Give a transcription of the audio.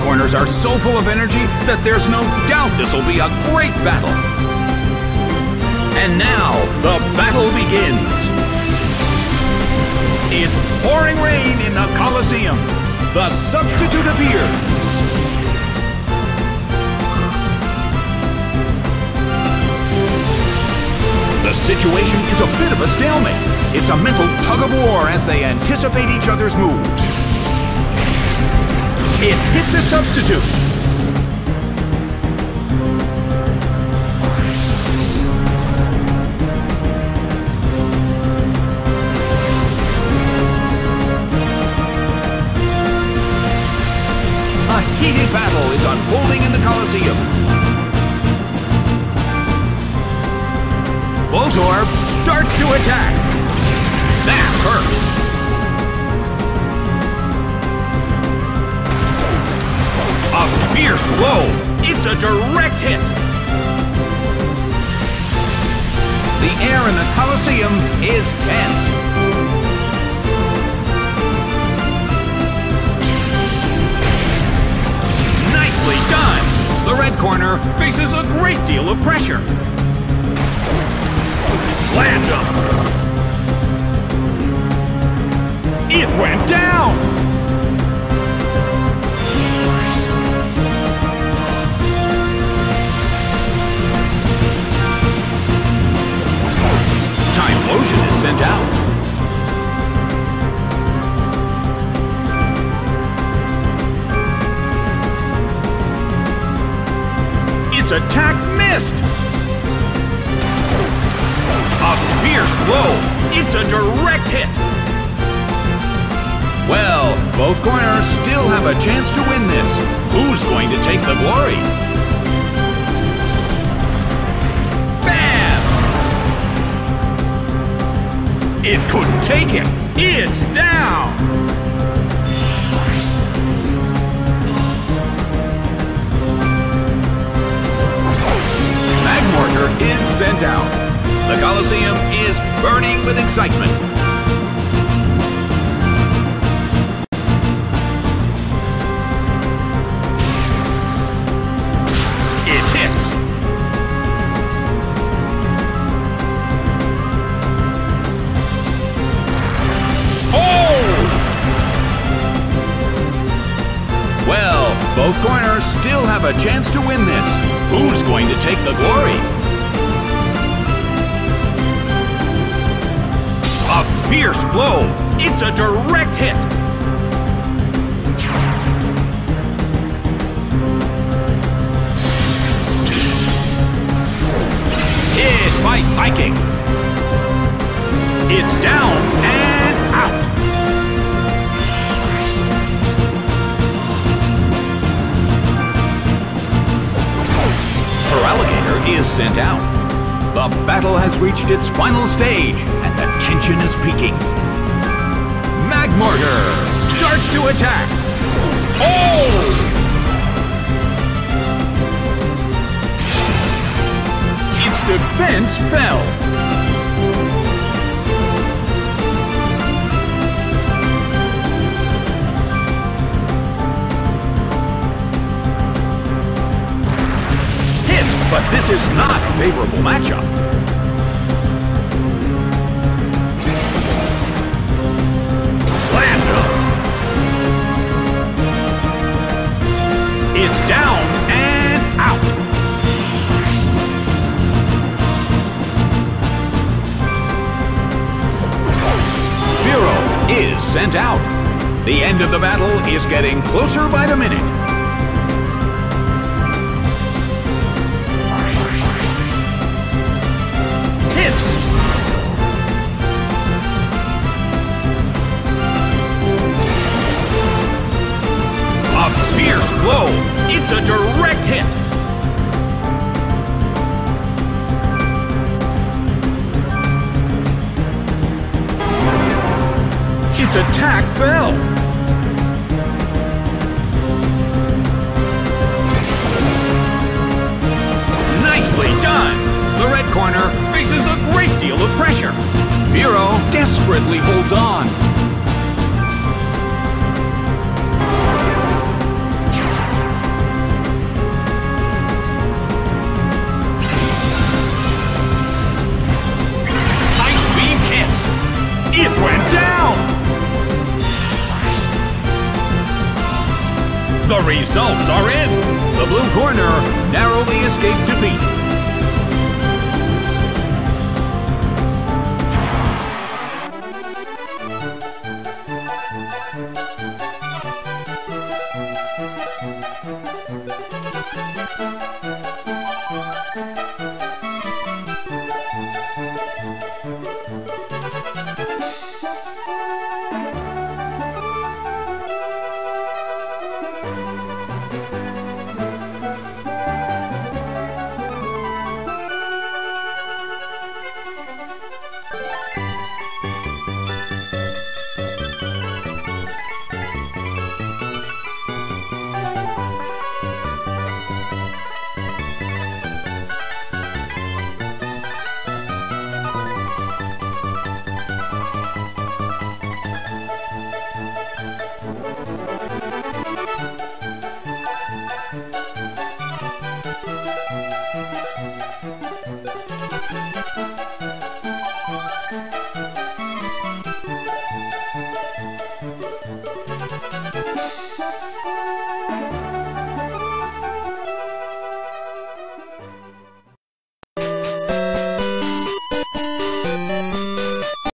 corners are so full of energy that there's no doubt this will be a great battle. And now, the battle begins. It's pouring rain in the Colosseum. The substitute appears. The situation is a bit of a stalemate. It's a mental tug-of-war as they anticipate each other's move. It hit the substitute. A heated battle is unfolding in the Colosseum. Voltorb starts to attack. That hurt. A fierce blow. It's a direct hit. The air in the Colosseum is tense. Nicely done. The red corner faces a great deal of pressure. Slammed him. It went down. Typhlosion is sent out. Its attack missed. A fierce blow. It's a direct hit. Well, both corners still have a chance to win this. Who's going to take the glory? Bam! It couldn't take it. It's down. Magmortar is sent out. The Colosseum is burning with excitement. It hits. Oh! Well, both corners still have a chance to win this. Who's going to take the glory? A fierce blow. It's a direct hit. Hit by Psychic. It's down and out. Feraligatr is sent out. The battle has reached its final stage, and the tension is peaking. Magmortar starts to attack. Oh! Its defense fell. Hit, but this is not a favorable matchup. Slammed him. It's down and out. Fearow is sent out. The end of the battle is getting closer by the minute. Hit. A fierce blow. It's a direct hit. Its attack fell. Nicely done. The red corner faces a great deal of pressure. Fearow desperately holds on. 1, results are in. The blue corner narrowly escaped defeat.